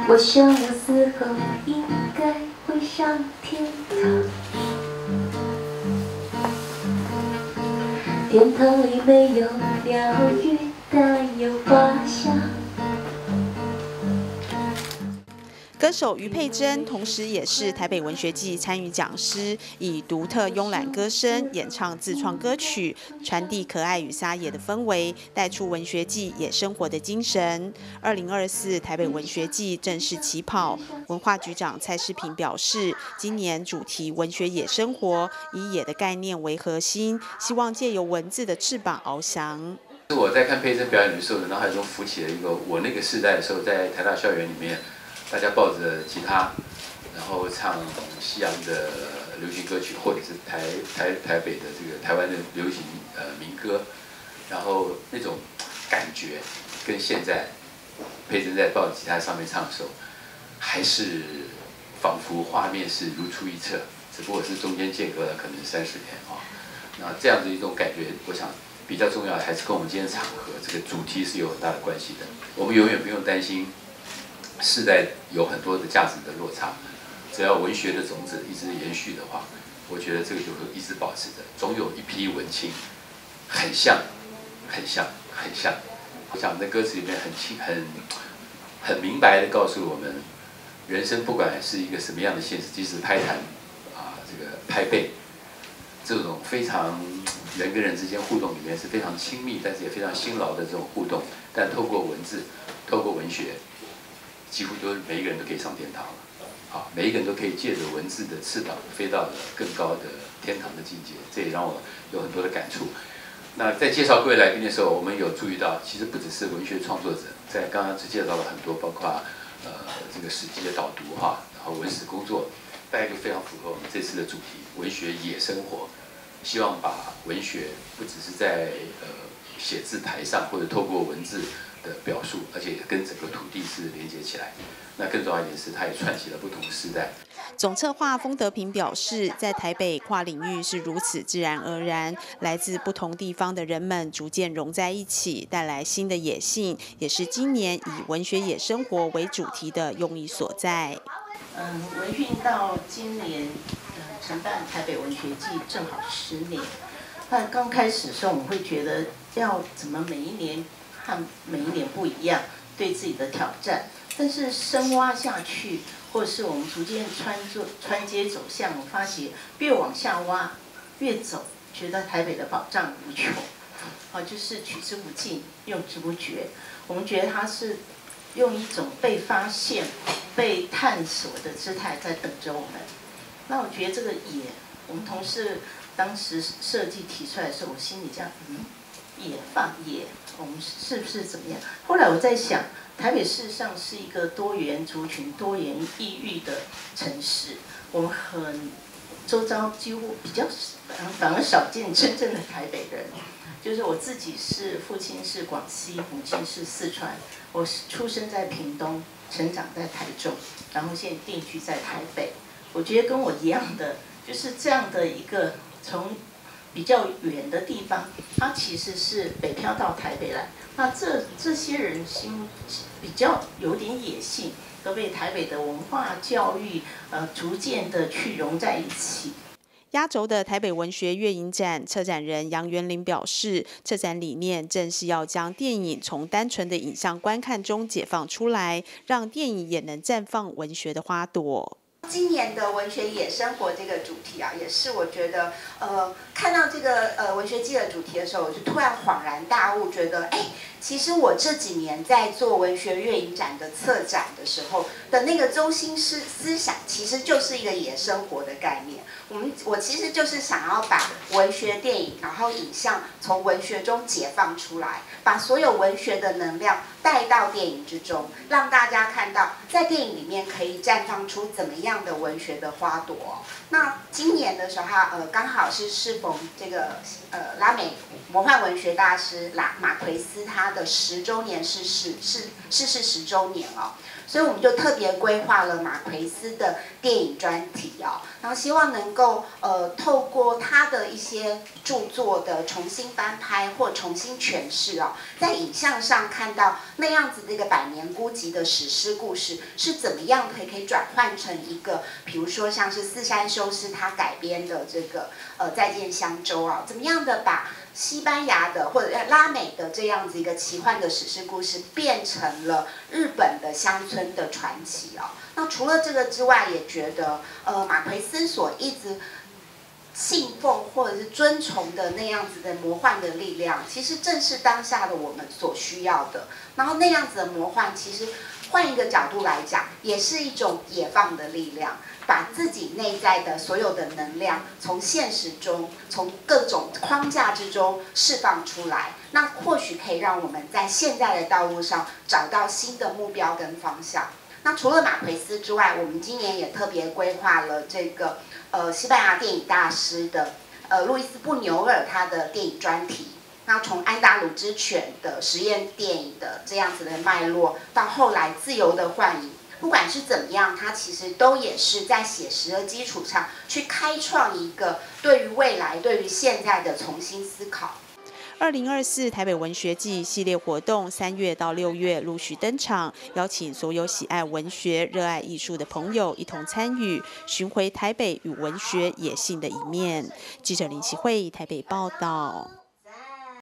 我想我死后应该会上天堂，天堂里没有鸟语，但有花香。 歌手余佩真，同时也是台北文学季参与讲师，以独特慵懒歌声演唱自创歌曲，传递可爱与撒野的氛围，带出文学季野生活的精神。2024台北文学季正式起跑，文化局长蔡诗平表示，今年主题文学野生活，以野的概念为核心，希望借由文字的翅膀翱翔。 我在看佩珍表演的时候，脑海中浮起了一个我那个时代的时候，在台大校园里面。大家抱着吉他，然后唱西洋的流行歌曲，或者是台北的这个台湾的流行民歌，然后那种感觉跟现在佩珍在抱着吉他上面唱的时候，还是仿佛画面是如出一辙，只不过是中间间隔了可能30年啊。那这样的一种感觉，我想比较重要的还是跟我们今天的场合这个主题是有很大的关系的。我们永远不用担心。世代有很多的价值的落差，只要文学的种子一直延续的话，我觉得这个就会一直保持着。总有一批文青，很像。我想在歌词里面很明白的告诉我们，人生不管是一个什么样的现实，即使拍弹这个拍背，这种非常人跟人之间互动里面是非常亲密，但是也非常辛劳的这种互动，但透过文字，透过文学。几乎都每一个人都可以上天堂了，每一个人都可以借着文字的翅膀飞到了更高的天堂的境界，这也让我有很多的感触。那在介绍各位来宾的时候，我们有注意到，其实不只是文学创作者，在刚刚只介绍了很多，包括这个史记的导读然后文史工作，大概就非常符合我们这次的主题——文学野生活。希望把文学不只是在写字台上，或者透过文字。的表述，而且跟整个土地是连接起来。那更重要一点是，它也串起了不同的时代。 总策划封德平表示，在台北跨领域是如此自然而然，来自不同地方的人们逐渐融在一起，带来新的野性，也是今年以文学野生活为主题的用意所在。 文讯到今年承办台北文学季正好10年。那刚开始的时候，我们会觉得要怎么每一年不一样，对自己的挑战。但是深挖下去，或者是我们逐渐穿街走巷，我发觉越往下挖，越走，觉得台北的宝藏无穷，就是取之不尽，用之不绝。我们觉得它是用一种被发现、被探索的姿态在等着我们。那我觉得这个野，我们同事当时设计提出来的时候，我心里这样，野放野，我们是不是怎么样？后来我在想，台北事实上是一个多元族群、多元地域的城市，我们周遭几乎反而少见真正的台北人。就是我自己父亲是广西，母亲是四川，我出生在屏东，成长在台中，然后现在定居在台北。我觉得跟我一样的，就是这样的一个从比较远的地方，他其实是北漂到台北来。那这些人比较有点野性，都被台北的文化教育逐渐的去融在一起。 压轴的台北文学月影展策展人杨元林表示，策展理念正是要将电影从单纯的影像观看中解放出来，让电影也能绽放文学的花朵。 今年的文学野生活这个主题也是我觉得看到这个文学季的主题的时候，我就突然恍然大悟，觉得其实我这几年在做文学月影展的策展的时候的那个中心思想，其实就是一个野生活的概念。我其实就是想要把文学电影，然后影像从文学中解放出来，把所有文学的能量带到电影之中，让大家看到在电影里面可以绽放出怎么样的文学的花朵。那今年的时候刚好是适逢这个拉美魔幻文学大师马奎斯他的10周年逝世10周年所以我们就特别规划了马奎斯的电影专题哦，然后希望能够透过他的一些著作的重新翻拍或重新诠释哦，在影像上看到那样子这个百年孤寂的史诗故事是怎么样可以转换成一个，比如说像是四山修斯他改编的这个再见香洲啊，怎么样的把西班牙的或者拉美的这样子一个奇幻的史诗故事变成了日本的乡村的传奇哦。那除了这个之外，也觉得马奎斯所一直信奉或者是尊崇的那样子的魔幻的力量，其实正是当下的我们所需要的。然后那样子的魔幻，其实换一个角度来讲，也是一种野放的力量，把自己内在的所有的能量，从现实中，从各种框架之中释放出来。那或许可以让我们在现在的道路上找到新的目标跟方向。那除了马奎斯之外，我们今年也特别规划了这个西班牙电影大师的路易斯布纽尔他的电影专题。那从安达鲁之犬的实验电影的这样子的脉络，到后来自由的幻影，不管是怎么样，它其实都也是在写实的基础上去开创一个对于未来、对于现在的重新思考。 2024台北文学季系列活动3月到6月陆续登场，邀请所有喜爱文学、热爱艺术的朋友一同参与，寻回台北与文学野性的一面。记者林启慧台北报道。